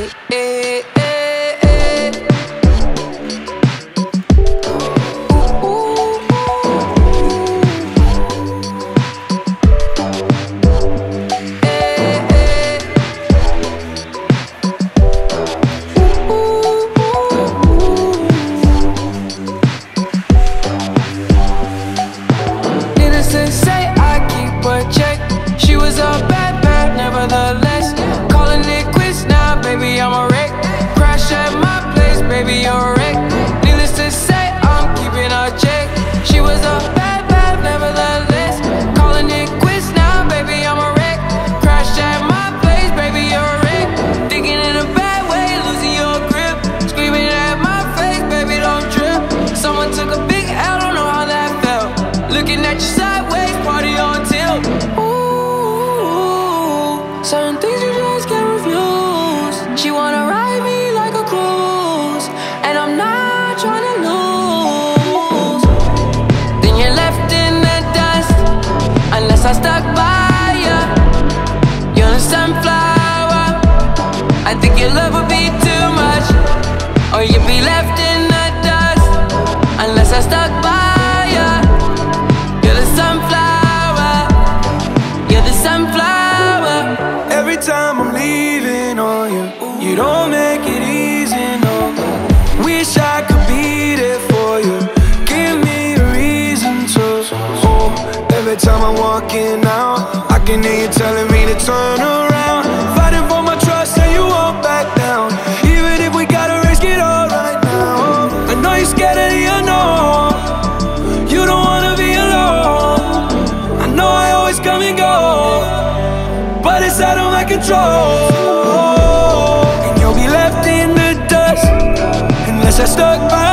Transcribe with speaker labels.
Speaker 1: Say I keep a check. She was a bad, bad, nevertheless. Calling it quits now, baby, I'm a wreck. Crash at my place, baby, you're a wreck. Needless to say, I'm keeping a check. She was a bad, bad, nevertheless. Calling it quits now, baby, I'm a wreck. Crash at my place, baby, you're a wreck. Thinking in a bad way, losing your grip. Screaming at my face, baby, don't trip. Someone took a big L, don't know how that felt. Looking at you sideways, party on tilt. Ooh, certain things you just can't refuse. She wanna ride me like a cruise, and I'm not trying to lose. Then you're left in the dust, unless I stuck by ya. You're a sunflower. I think your love would be too much, or you'd be left in the dust, unless I stuck by ya. You're the sunflower. You're the sunflower.
Speaker 2: Every time I'm leaving on you, you don't make it easy, no. Wish I could be there for you. Give me a reason to. Oh, every time I'm walking out, I can hear you telling me to turn around. Fighting for my trust and you won't back down. Even if we gotta risk it all right now. I know you're scared of the unknown. You don't wanna be alone. I know I always come and go, but it's out of my control. And you'll be left in the dust, unless I stuck by